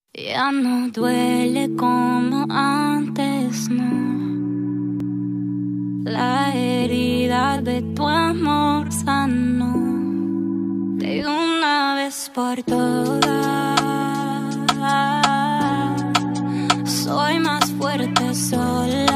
Ya no duele como antes, no. La herida de tu amor sanó de una vez por todas. Soy más fuerte sola.